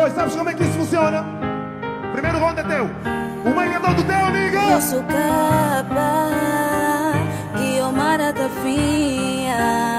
Oi, sabes como é que isso funciona? Primeiro round é teu. O mic é todo teu, amiga. Eu sou capa, Guiomara da Vinha.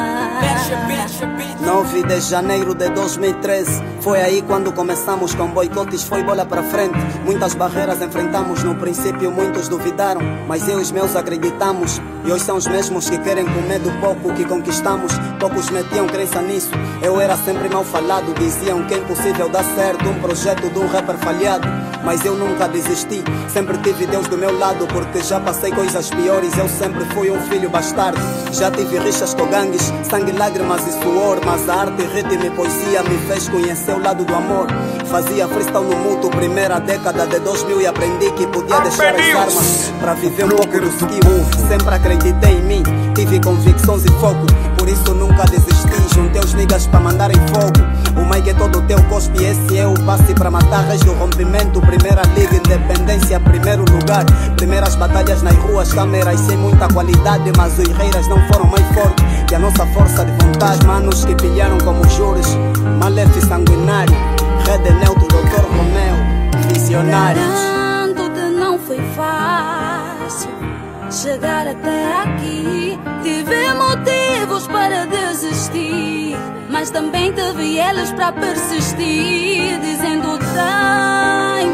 9 de janeiro de 2013. Foi aí quando começamos com boicotes, foi bola pra frente. Muitas barreiras enfrentamos, no princípio muitos duvidaram, mas eu e os meus acreditamos. E hoje são os mesmos que querem comer do pouco que conquistamos. Poucos metiam crença nisso, eu era sempre mal falado. Diziam que é impossível dar certo um projeto de um rapper falhado. Mas eu nunca desisti, sempre tive Deus do meu lado, porque já passei coisas piores. Eu sempre fui um filho bastardo, já tive rixas com gangues, sangue, lágrimas e suor. Mas a arte, ritmo e poesia me fez conhecer o lado do amor. Fazia freestyle no mútuo, primeira década de 2000, e aprendi que podia deixar as armas para viver um pouco do skill. Sempre acreditei em mim, tive convicções e foco, por isso nunca desisti. Juntei os niggas para mandarem fogo. O mic é todo teu, cospe, esse é o passe para matar. Reis do rompimento, primeira liga, independência, primeiro lugar. Primeiras batalhas nas ruas, câmeras sem muita qualidade, mas os reiras não foram mais fortes que a nossa força de vontade. Manos que pilharam como juros, Malef sanguinário, Red Neutro, Dr. Romeu, visionários. Garanto-te, não foi fácil chegar até aqui. Tive motivos para desistir, mas também teve eles para persistir, dizendo time,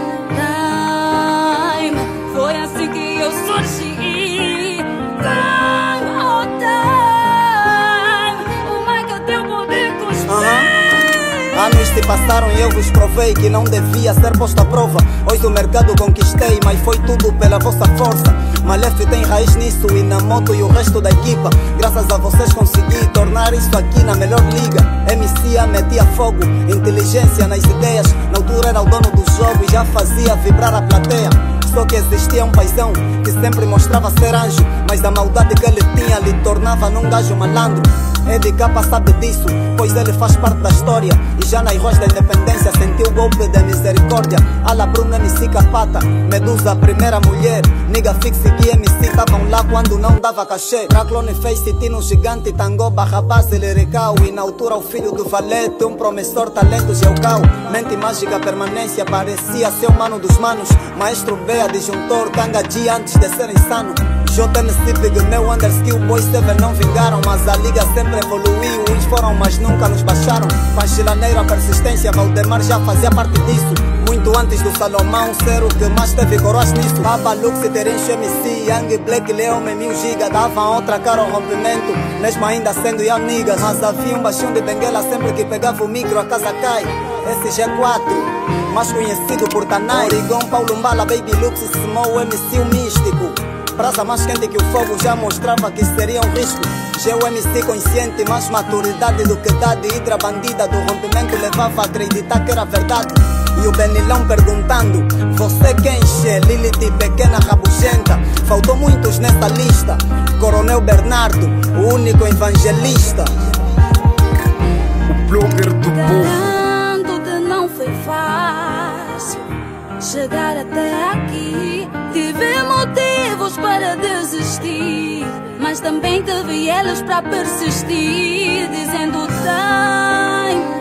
time. Foi assim que eu surgi. Time, oh time. O mic é teu poder cuspir. Anos se passaram e eu vos provei que não devia ser posto à prova. Hoje o mercado conquistei, mas foi tudo pela vossa força. Malef tem raiz nisso e na moto e o resto da equipa. Graças a vocês consegui tornar isso aqui na melhor liga. MC metia fogo, inteligência nas ideias. Na altura era o dono do jogo e já fazia vibrar a plateia. Só que existia um paizão que sempre mostrava ser anjo, mas a maldade que ele tinha lhe tornava num gajo malandro. Edi Capa sabe disso, pois ele faz parte da história. E já nas ruas da independência sentiu o golpe da misericórdia. Ala Bruno, MC Capata, Medusa, primeira mulher. Niga Fix e MC estavam lá quando não dava cachê. Raclone Face, Tino Gigante, Tango, Barra Base, Lericau. E na altura o filho do Valete, um promissor talento, Geocau. Mente mágica, permanência, parecia ser o mano dos manos. Maestro Bea, disjuntor, Kanga G antes de ser insano. JMC, Big meu underskill, Boy 7 não vingaram, mas a liga sempre evoluiu. Uns foram, mas nunca nos baixaram. Faxilaneiro, a persistência, Valdemar já fazia parte disso. Muito antes do Salomão ser o que mais teve coroas nisso. Papa, Lux, Terencho, MC, Young, Black, Leão, 1000 giga. Davam outra cara ao rompimento, mesmo ainda sendo young niggas. Mas havia um baixinho de benguela, sempre que pegava o micro a casa cai. SG4, mais conhecido por Tanai. Origon, Paulo Mbala, Baby Lux, Small, MC, o místico. Brasa mais quente que o fogo já mostrava que seria um risco. MC consciente, mais maturidade do que idade. Hidra bandida do rompimento levava a acreditar que era verdade. E o Benilão perguntando, você quem enche? Lilith pequena rabugenta. Faltou muitos nessa lista. Coronel Bernardo, o único evangelista. O blogger do povo. Garanto-te, não foi fácil chegar até aqui. Tive motivos para desistir, mas também teve eles para persistir, dizendo time.